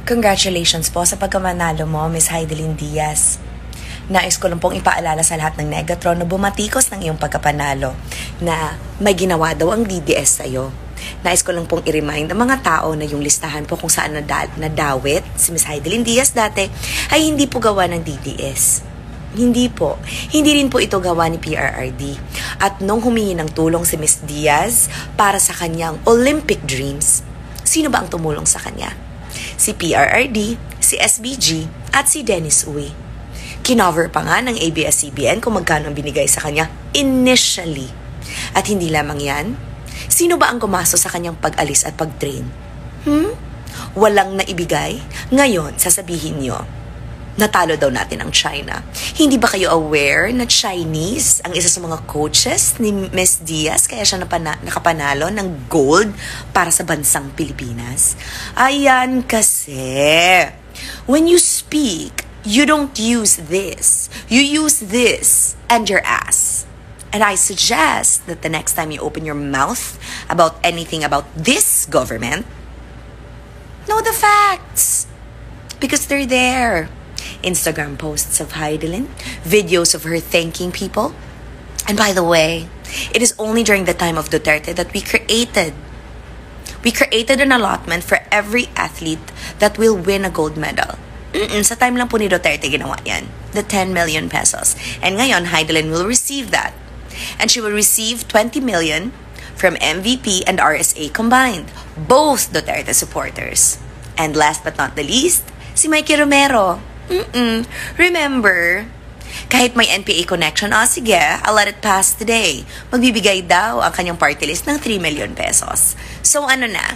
Congratulations po sa pagkamanalo mo, Miss Heidelin Diaz. Nais ko lang pong ipaalala sa lahat ng Negatron na bumatikos ng iyong pagkapanalo na may ginawa daw ang DDS sa'yo. Nais ko lang pong i-remind ang mga tao na yung listahan po kung saan nadawit si Miss Heidelin Diaz dati ay hindi po gawa ng DDS. Hindi po. Hindi rin po ito gawa ni PRRD. At nung humingi ng tulong si Miss Diaz para sa kanyang Olympic dreams, sino ba ang tumulong sa kanya? Si PRRD, si SBG, at si Dennis Uy. Kinover pa nga ng ABS-CBN kung magkano ang binigay sa kanya initially. At hindi lamang yan, sino ba ang gumasto sa kanyang pag-alis at pag-train? Walang naibigay? Ngayon, sasabihin nyo, natalo daw natin ang China. Hindi ba kayo aware na Chinese ang isa sa mga coaches ni Miss Diaz kaya siya nakapanalo ng gold para sa bansang Pilipinas? Ayan kasi. When you speak, you don't use this. You use this and your ass. And I suggest that the next time you open your mouth about anything about this government, know the facts. Because they're there. Instagram posts of Heidelin, videos of her thanking people. And by the way, it is only during the time of Duterte that we created an allotment for every athlete that will win a gold medal. Sa time lang po ni Duterte ginawa yan. The 10 million pesos. And ngayon, Heidelin will receive that. And she will receive 20 million from MVP and RSA combined. Both Duterte supporters. And last but not the least, si Mikey Romero. Remember, kahit may NPA connection, sige, I'll let it pass today. Magbibigay daw ang kanyang party list ng 3 million pesos. So ano na?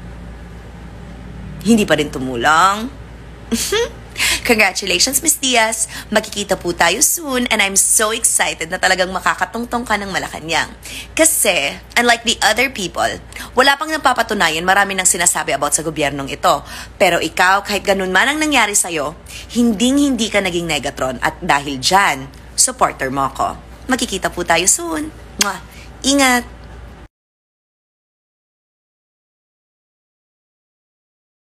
Hindi pa rin tumulong? Congratulations, Miss Diaz. Magkikita po tayo soon and I'm so excited na talagang makakatungtong ka ng Malacanang. Kasi, unlike the other people, wala pang napapatunayan, marami nang sinasabi about sa gobyernong ito. Pero ikaw, kahit ganun man ang nangyari sa'yo, hindi ka naging Negatron at dahil dyan, supporter mo ako. Magkikita po tayo soon. Mwah! Ingat!